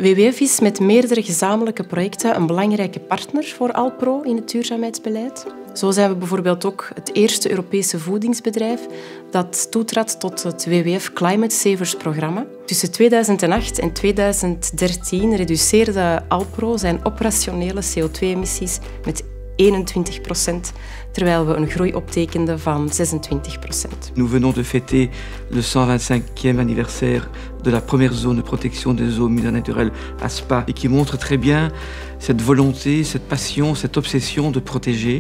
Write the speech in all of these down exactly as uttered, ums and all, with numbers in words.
W W F is met meerdere gezamenlijke projecten een belangrijke partner voor Alpro in het duurzaamheidsbeleid. Zo zijn we bijvoorbeeld ook het eerste Europese voedingsbedrijf dat toetrad tot het W W F Climate Savers programma. Tussen tweeduizend acht en tweeduizend dertien reduceerde Alpro zijn operationele C O twee emissies met eenentwintig procent, terwijl we een groei optekenden van zesentwintig procent. Nous venons de fêter le cent vingt-cinquième anniversaire de la première zone de protection des eaux minérales naturelles à Spa et qui montre très bien cette volonté, cette passion, cette obsession de protéger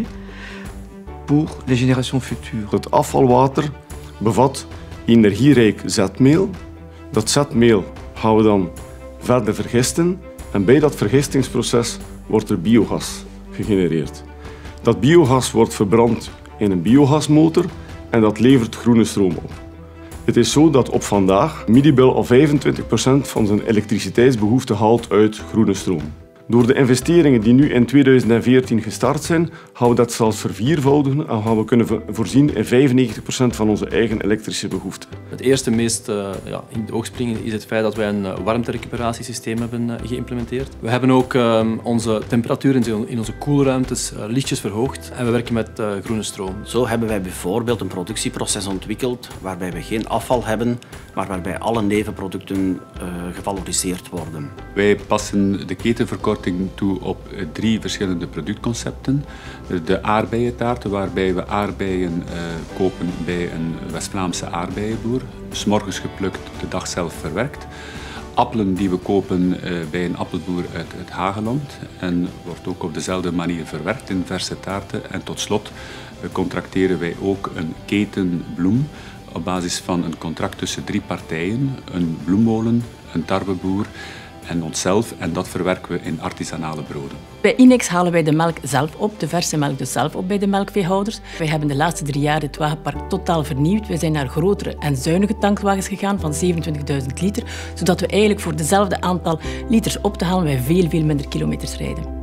pour les générations futures. Het afvalwater bevat energierijk zetmeel. Dat zetmeel gaan we dan verder vergisten en bij dat vergistingsproces wordt er biogas gegenereerd. Dat biogas wordt verbrand in een biogasmotor en dat levert groene stroom op. Het is zo dat op vandaag Midibel al vijfentwintig procent van zijn elektriciteitsbehoefte haalt uit groene stroom. Door de investeringen die nu in tweeduizend veertien gestart zijn, gaan we dat zelfs verviervoudigen en gaan we kunnen voorzien in vijfennegentig procent van onze eigen elektrische behoeften. Het eerste meest uh, ja, in de oog springen is het feit dat wij een uh, warmterecuperatiesysteem hebben uh, geïmplementeerd. We hebben ook uh, onze temperatuur in, in onze koelruimtes uh, lichtjes verhoogd en we werken met uh, groene stroom. Zo hebben wij bijvoorbeeld een productieproces ontwikkeld waarbij we geen afval hebben, maar waarbij alle nevenproducten uh, gevaloriseerd worden. Wij passen de ketenverkorting toe op drie verschillende productconcepten. De aardbeientaarten, waarbij we aardbeien uh, kopen bij een West-Vlaamse aardbeienboer, 's morgens geplukt, de dag zelf verwerkt. Appelen die we kopen uh, bij een appelboer uit het Hageland en wordt ook op dezelfde manier verwerkt in verse taarten. En tot slot uh, contracteren wij ook een keten bloem op basis van een contract tussen drie partijen, een bloemmolen, een tarweboer en onszelf, en dat verwerken we in artisanale broden. Bij Inex halen wij de melk zelf op, de verse melk dus zelf op bij de melkveehouders. Wij hebben de laatste drie jaar het wagenpark totaal vernieuwd. We zijn naar grotere en zuinige tankwagens gegaan van zevenentwintigduizend liter, zodat we eigenlijk voor dezelfde aantal liters op te halen wij veel, veel minder kilometers rijden.